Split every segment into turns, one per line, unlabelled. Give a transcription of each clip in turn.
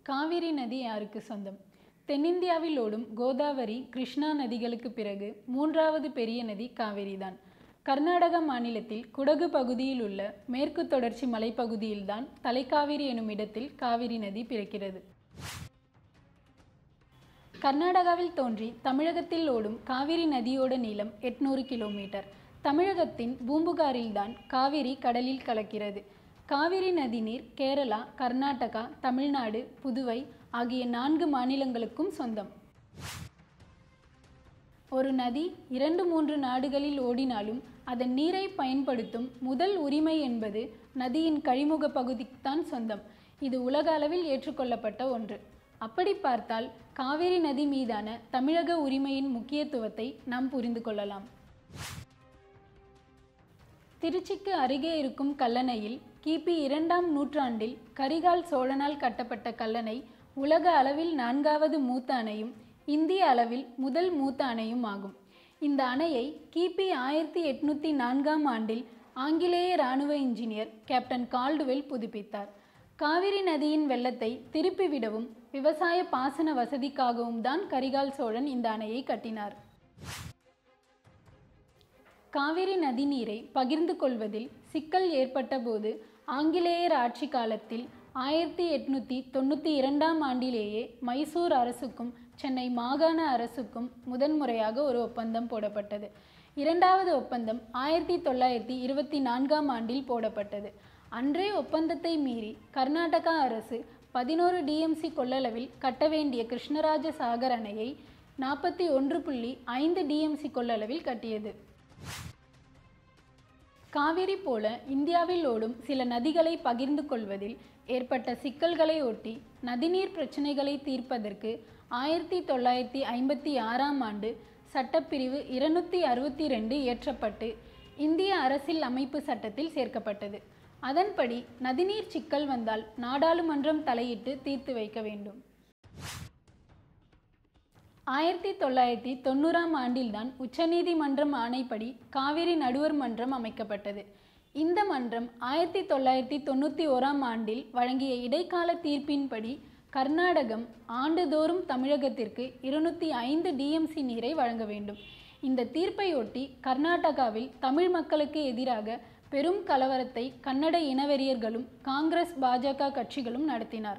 காவிரி நதி யாருக்கு சொந்தம்? தென்னிந்தியாவில் ஓடும் கோதாவரி, கிருஷ்ணா நதிகளுக்கு பிறகு மூன்றாவது பெரிய நதி காவிரிதான். கர்நாடக மாநிலத்தில் குடகு பகுதியில் உள்ள மேற்கு தொடர்ச்சி மலைப்பகுதியில்தான் தலைக்காவிரி எனும் இடத்தில் காவிரி நதி பிறக்கிறது. கர்நாடகாவில் தோன்றி தமிழகத்தில் ஓடும் காவிரி நதியோட நீளம் 800 கிலோமீட்டர். தமிழகத்தின் பூம்புகாரில்தான் காவிரி கடலில் கலக்கிறது. காவிரி நதி நீர் கேரளா, கர்நாடகா, தமிழ்நாடு, புதுவை ஆகிய 4 மாநிலங்களுக்கும் சொந்தம். ஒரு நதி 2-3 நாடுகளில் ஓடினாலும் அதன் நீரை பயன்படுத்தும் முதல் உரிமை என்பது நதியின் கழிமுக பகுதிக்குத்தான் சொந்தம். இது உலக அளவில் ஏற்றுக்கொள்ளப்பட்ட ஒன்று. அப்படி பார்த்தால் காவிரி நதி மீதான தமிழக உரிமையின் முக்கியத்துவத்தை நாம் புரிந்து கொள்ளலாம். திருச்சிக்கு அருகே இருக்கும் கல்லணையில் கிபி 2ஆம் நூற்றாண்டில் கரிகால் சோழனால் கட்டப்பட்ட கல்லணை உலக அளவில் 4வது மூத்த அணையும் இந்திய அளவில் முதல் மூத்த அணையும் ஆகும். இந்த அணையை கிபி 1804ஆம் ஆண்டில் ஆங்கிலேய இராணுவ இன்ஜினியர் கேப்டன் கால்டுவெல் புதுப்பித்தார். காவிரி நதியின் வெள்ளத்தை திருப்பி விடவும் விவசாய பாசன வசதிக்காகவும் தான் கரிகால் சோழன் இந்த அணையை கட்டினார். காவிரி நதி நீரை பகிர்ந்து கொள்வதில் சிக்கல் ஏற்பட்ட போது ஆங்கிலேயர் ஆட்சி காலத்தில் 1892ஆம் ஆண்டிலேயே மைசூர் அரசுக்கும் சென்னை மாகாண அரசுக்கும் முதன்முறையாக ஒரு ஒப்பந்தம் போடப்பட்டது. 2வது ஒப்பந்தம் 1924ஆம் ஆண்டில் போடப்பட்டது. அன்றே ஒப்பந்தத்தை மீறி கர்நாடகா அரசு 11 டிஎம்சி கொள்ளளவில் கட்ட வேண்டிய கிருஷ்ணராஜ சாகர் அணையை 41.5 டிஎம்சி கொள்ளளவில் கட்டியது. காவிரி போல இந்தியாவில் ஓடும் சில நதிகளை பகிர்ந்து கொள்வதில் ஏற்பட்ட சிக்கல்களை ஒட்டி நதிநீர் பிரச்சினைகளை தீர்ப்பதற்கு 1956ஆம் ஆண்டு சட்டப்பிரிவு 262 இயற்றப்பட்டு இந்திய அரசியல் அமைப்பு சட்டத்தில் சேர்க்கப்பட்டது. அதன்படி நதிநீர் சிக்கல் வந்தால் நாடாளுமன்றம் தலையிட்டு தீர்த்து வைக்க வேண்டும். 1990ஆம் ஆண்டில்தான் உச்சநீதிமன்றம் ஆணைப்படி காவிரி நடுவர் மன்றம் அமைக்கப்பட்டது. இந்த மன்றம் 1991ஆம் ஆண்டில் வழங்கிய இடைக்கால தீர்ப்பின்படி கர்நாடகம் ஆண்டுதோறும் தமிழகத்திற்கு 205 டிஎம்சி நீரை வழங்க வேண்டும். இந்த தீர்ப்பையொட்டி கர்நாடகாவில் தமிழ் மக்களுக்கு எதிராக பெரும் கலவரத்தை கன்னட இனவெறியர்களும் காங்கிரஸ், பாஜக கட்சிகளும் நடத்தினார்.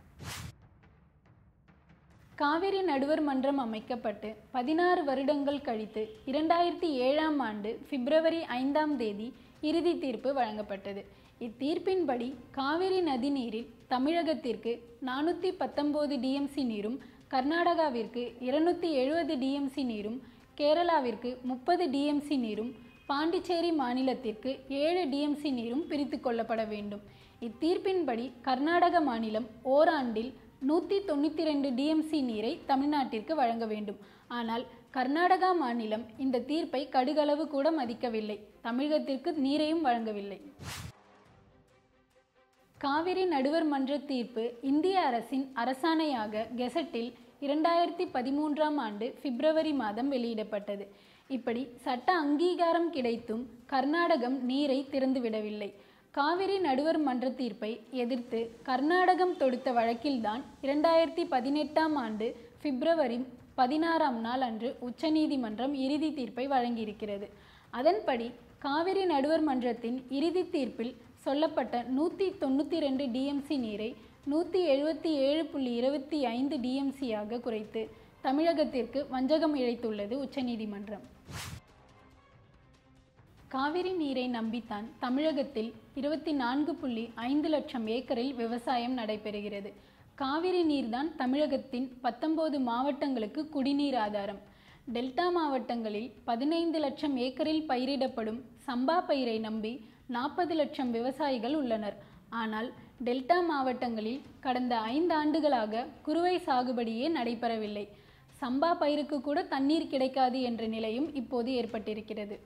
காவிரி நடுவர் மன்றம் அமைக்கப்பட்டு 16 வருடங்கள் கழித்து 2007ஆம் ஆண்டு பிப்ரவரி 5ஆம் தேதி இறுதி தீர்ப்பு வழங்கப்பட்டது. இத்தீர்ப்பின்படி காவிரி நதி நீரில் தமிழகத்திற்கு 419 டிஎம்சி நீரும், கர்நாடகாவிற்கு 270 டிஎம்சி நீரும், கேரளாவிற்கு 30 டிஎம்சி நீரும், பாண்டிச்சேரி மாநிலத்திற்கு 7 டிஎம்சி நீரும் பிரித்து கொள்ளப்பட வேண்டும். இத்தீர்ப்பின்படி கர்நாடக மாநிலம் ஓராண்டில் 192 டிஎம்சி நீரை தமிழ்நாட்டிற்கு வழங்க வேண்டும். ஆனால் கர்நாடகா மாநிலம் இந்த தீர்ப்பை கடுகளவு கூட மதிக்கவில்லை. தமிழகத்திற்கு நீரையும் வழங்கவில்லை. காவிரி நடுவர் மன்ற தீர்ப்பு இந்திய அரசின் அரசாணையாக கெசட்டில் 2013ஆம் ஆண்டு பிப்ரவரி மாதம் வெளியிடப்பட்டது. இப்படி சட்ட அங்கீகாரம் கிடைத்தும் கர்நாடகம் நீரை திறந்துவிடவில்லை. காவிரி நடுவர் மன்ற தீர்ப்பை எதிர்த்து கர்நாடகம் தொடுத்த வழக்கில்தான் 2018ஆம் ஆண்டு பிப்ரவரி 16ஆம் நாள் அன்று உச்சநீதிமன்றம் இறுதி தீர்ப்பை வழங்கியிருக்கிறது. அதன்படி காவிரி நடுவர் மன்றத்தின் இறுதி தீர்ப்பில் சொல்லப்பட்ட 192 டிஎம்சி நீரை 177.25 டிஎம்சியாக குறைத்து தமிழகத்திற்கு வஞ்சகம் இழைத்துள்ளது உச்சநீதிமன்றம். காவிரி நீரை நம்பித்தான் தமிழகத்தில் 24.5 லட்சம் ஏக்கரில் விவசாயம் நடைபெறுகிறது. காவிரி நீர்தான் தமிழகத்தின் 19 மாவட்டங்களுக்கு குடிநீர் ஆதாரம். டெல்டா மாவட்டங்களில் 15 லட்சம் ஏக்கரில் பயிரிடப்படும் சம்பா பயிரை நம்பி 40 லட்சம் விவசாயிகள் உள்ளனர். ஆனால் டெல்டா மாவட்டங்களில் கடந்த 5 ஆண்டுகளாக குறுவை சாகுபடியே நடைபெறவில்லை. சம்பா பயிருக்கு கூட தண்ணீர் கிடைக்காது என்ற நிலையும் இப்போது ஏற்பட்டிருக்கிறது.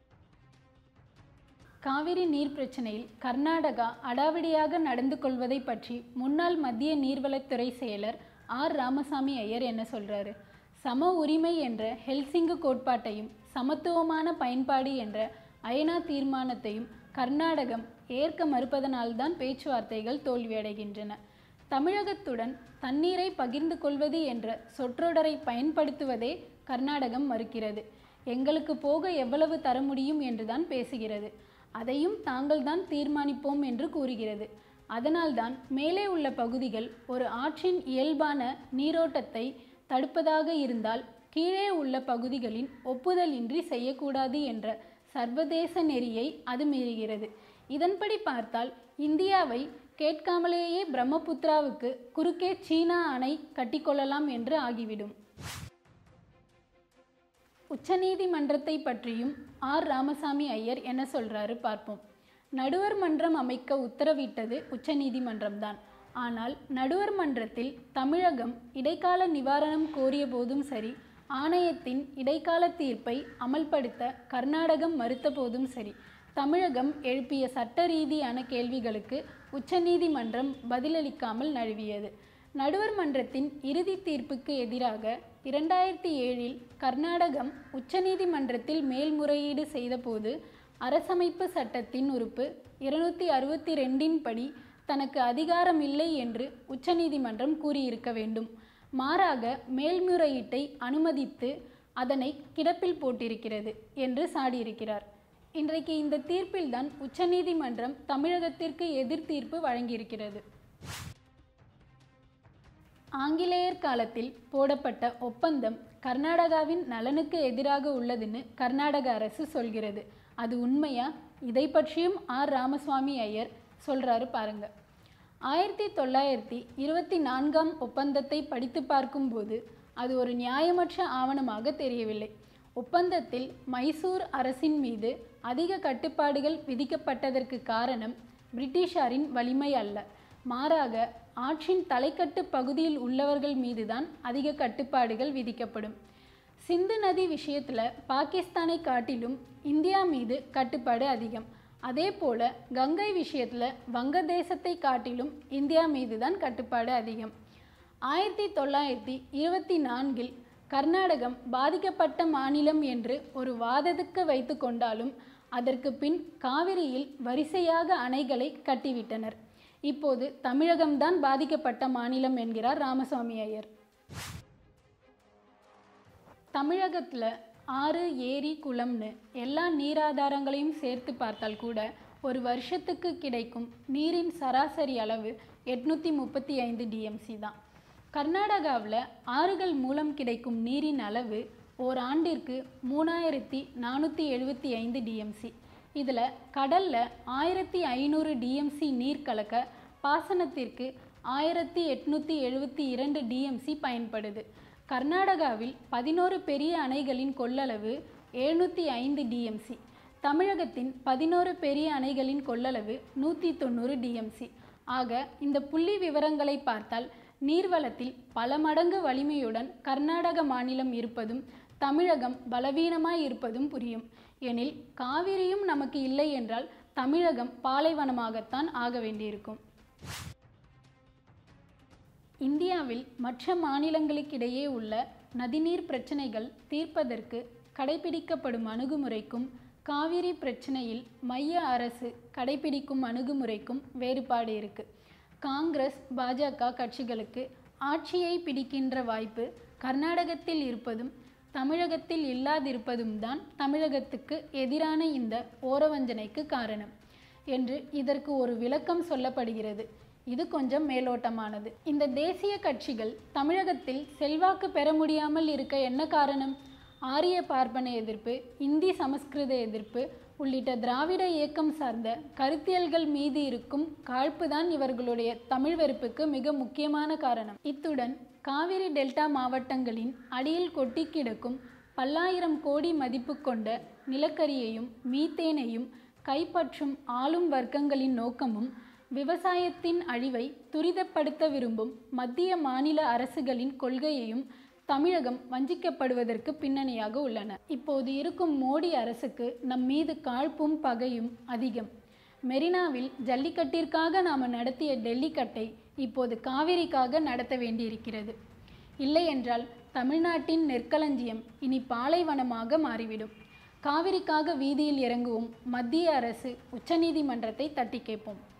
காவிரி நீர் பிரச்சனையில் கர்நாடகா அடாவடியாக நடந்து கொள்வதை பற்றி முன்னாள் மத்திய நீர்வளத்துறை செயலர் ஆர். ராமசாமி ஐயர் என்ன சொல்றாரு? சம உரிமை என்ற ஹெல்சிங்கு கோட்பாட்டையும் சமத்துவமான பயன்பாடு என்ற ஐநா தீர்மானத்தையும் கர்நாடகம் ஏற்க மறுப்பதனால்தான் பேச்சுவார்த்தைகள் தோல்வியடைகின்றன. தமிழகத்துடன் தண்ணீரை பகிர்ந்து கொள்வது என்ற சொற்றொடரை பயன்படுத்துவதே கர்நாடகம் மறுக்கிறது. எங்களுக்கு போக எவ்வளவு தர முடியும் என்றுதான் பேசுகிறது. அதையும் தாங்கள்தான் தீர்மானிப்போம் என்று கூறுகிறது. அதனால்தான் மேலே உள்ள பகுதிகள் ஒரு ஆற்றின் இயல்பான நீரோட்டத்தை தடுப்பதாக இருந்தால் கீழே உள்ள பகுதிகளின் ஒப்புதலின்றி செய்யக்கூடாது என்ற சர்வதேச நெறியை அது மீறுகிறது. இதன்படி பார்த்தால் இந்தியாவை கேட்காமலேயே பிரம்மபுத்திராவுக்கு குறுக்கே சீனா அணை கட்டிக்கொள்ளலாம் என்று ஆகிவிடும். உச்சநீதிமன்றத்தை பற்றியும் ஆர் ராமசாமி ஐயர் என்ன சொல்றாரு பார்ப்போம். நடுவர் மன்றம் அமைக்க உத்தரவிட்டது உச்சநீதிமன்றம்தான். ஆனால் நடுவர் மன்றத்தில் தமிழகம் இடைக்கால நிவாரணம் கோரிய போதும் சரி, ஆணையத்தின் இடைக்கால தீர்ப்பை அமல்படுத்த கர்நாடகம் மறுத்த போதும் சரி, தமிழகம் எழுப்பிய சட்ட ரீதியான கேள்விகளுக்கு உச்சநீதிமன்றம் பதிலளிக்காமல் நழுவியது. நடுவர் மன்றத்தின் இறுதி தீர்ப்புக்கு எதிராக 2007 கர்நாடகம் உச்சநீதிமன்றத்தில் மேல்முறையீடு செய்தபோது அரசமைப்பு சட்டத்தின் உறுப்பு 262 படி தனக்கு அதிகாரம் இல்லை என்று உச்சநீதிமன்றம் கூறியிருக்க வேண்டும். மாறாக மேல்முறையீட்டை அனுமதித்து அதனை கிடப்பில் போட்டிருக்கிறது என்று சாடியிருக்கிறார். இன்றைக்கு இந்த தீர்ப்பில்தான் உச்சநீதிமன்றம் தமிழகத்திற்கு எதிர் தீர்ப்பு வழங்கியிருக்கிறது. ஆங்கிலேயர் காலத்தில் போடப்பட்ட ஒப்பந்தம் கர்நாடகாவின் நலனுக்கு எதிராக உள்ளதுன்னு கர்நாடக அரசு சொல்கிறது. அது உண்மையா? இதை பற்றியும் ஆர் ராமசாமி ஐயர் சொல்றாரு பாருங்க. 1924 ஒப்பந்தத்தை படித்து பார்க்கும்போது அது ஒரு நியாயமற்ற ஆவணமாக தெரியவில்லை. ஒப்பந்தத்தில் மைசூர் அரசின் மீது அதிக கட்டுப்பாடுகள் விதிக்கப்பட்டதற்கு காரணம் பிரிட்டிஷாரின் வலிமை அல்ல, மாறாக ஆற்றின் தலைக்கட்டு பகுதியில் உள்ளவர்கள் மீதுதான் அதிக கட்டுப்பாடுகள் விதிக்கப்படும். சிந்து நதி விஷயத்தில் பாகிஸ்தானை காட்டிலும் இந்தியா மீது கட்டுப்பாடு அதிகம். அதே போல கங்கை விஷயத்தில் வங்கதேசத்தை காட்டிலும் இந்தியா மீது தான் கட்டுப்பாடு அதிகம். 1924 கர்நாடகம் பாதிக்கப்பட்ட மாநிலம் என்று ஒரு வாதத்துக்கு வைத்து கொண்டாலும் அதற்கு பின் காவிரியில் வரிசையாக அணைகளை கட்டிவிட்டனர். இப்போது தமிழகம்தான் பாதிக்கப்பட்ட மாநிலம் என்கிறார் ராமசாமி ஐயர். தமிழகத்தில் ஆறு, ஏரி, குளம்னு எல்லா நீராதாரங்களையும் சேர்த்து பார்த்தால் கூட ஒரு வருஷத்துக்கு கிடைக்கும் நீரின் சராசரி அளவு 835 டிஎம்சி தான். கர்நாடகாவில் ஆறுகள் மூலம் கிடைக்கும் நீரின் அளவு ஓராண்டிற்கு 3475 டிஎம்சி. இதில் கடலில் 1500 டிஎம்சி நீர் கலக்க பாசனத்திற்கு 1872 டிஎம்சி பயன்படுது. கர்நாடகாவில் 11 பெரிய அணைகளின் கொள்ளளவு 705 டிஎம்சி. தமிழகத்தின் 11 பெரிய அணைகளின் கொள்ளளவு 190 டிஎம்சி. ஆக இந்த புள்ளி விவரங்களை பார்த்தால் நீர்வளத்தில் பல மடங்கு வலிமையுடன் கர்நாடக மாநிலம் இருப்பதும் தமிழகம் பலவீனமாய் இருப்பதும் புரியும். எனில் காவிரியும் நமக்கு இல்லை என்றால் தமிழகம் பாலைவனமாகத்தான் ஆக வேண்டியிருக்கும். இந்தியாவில் மற்ற மாநிலங்களுக்கிடையே உள்ள நதிநீர் பிரச்சனைகள் தீர்ப்பதற்கு கடைபிடிக்கப்படும் அணுகுமுறைக்கும் காவிரி பிரச்சனையில் மைய அரசு கடைபிடிக்கும் அணுகுமுறைக்கும் வேறுபாடு இருக்கு. காங்கிரஸ், பாஜக கட்சிகளுக்கு ஆட்சியை பிடிக்கின்ற வாய்ப்பு கர்நாடகத்தில் இருப்பதும் தமிழகத்தில் இல்லாதிருப்பதும் தான் தமிழகத்துக்கு எதிரான இந்த ஓரவஞ்சனைக்கு காரணம் என்று இதற்கு ஒரு விளக்கம் சொல்லப்படுகிறது. இது கொஞ்சம் மேலோட்டமானது. இந்த தேசிய கட்சிகள் தமிழகத்தில் செல்வாக்கு பெற முடியாமல் இருக்க என்ன காரணம்? ஆரிய பார்ப்பன எதிர்ப்பு, இந்தி சமஸ்கிருத எதிர்ப்பு உள்ளிட்ட திராவிட இயக்கம் சார்ந்த கருத்தியல்கள் மீது இருக்கும் காழ்ப்புதான் இவர்களுடைய தமிழ் வெறுப்புக்கு மிக முக்கியமான காரணம். இத்துடன் காவிரி டெல்டா மாவட்டங்களின் அடியில் கொட்டி கிடக்கும் பல்லாயிரம் கோடி மதிப்பு கொண்ட நிலக்கரியையும் மீத்தேனையும் கைப்பற்றும் ஆளும் வர்க்கங்களின் நோக்கமும் விவசாயத்தின் அழிவை துரிதப்படுத்த விரும்பும் மத்திய மாநில அரசுகளின் கொள்கையையும் தமிழகம் வஞ்சிக்கப்படுவதற்கு பின்னணியாக உள்ளன. இப்போது இருக்கும் மோடி அரசுக்கு நம் மீது காழ்ப்பும் பகையும் அதிகம். மெரினாவில் ஜல்லிக்கட்டிற்காக நாம் நடத்திய டெல்லிக்கட்டை இப்போது காவிரிக்காக நடத்த வேண்டியிருக்கிறது. இல்லை என்றால் தமிழ்நாட்டின் நெற்களஞ்சியம் இனி பாலைவனமாக மாறிவிடும். காவிரிக்காக வீதியில் இறங்குவோம். மத்திய அரசு, உச்சநீதிமன்றத்தை தட்டி கேட்போம்.